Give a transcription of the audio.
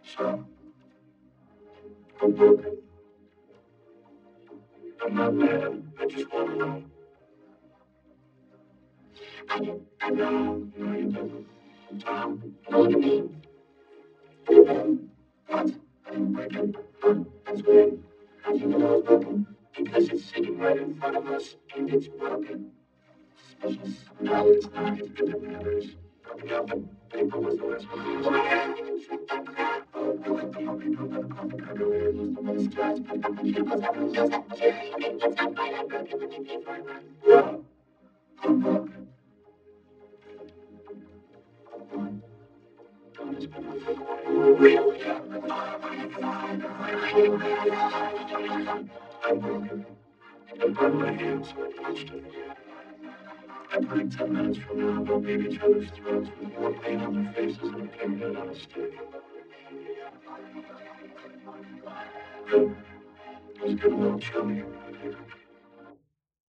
So, I'm broken. I'm not mad. I just want to know. I know. No, you didn't. Tom, look at me. What? I'm breaking. That's weird. How do you know it's broken? Because it's sitting right in front of us and it's broken. Suspicious. No, it's not. It's good that matters. Yeah, but paper was the last one used. Oh, I like the puppy know that a coffee cup earlier was the most stressed, but the kid was having just that material. Okay, it's not fine. I'm broken. Let me pay for it. No, I'm broken. Don't just put my foot away. Really? I'm broken. I burned my hands so I punched it. I predict 10 minutes from now, they'll beat each other's throats with more pain on their faces and a pinhead on a stick. Good. It was getting a little chilly.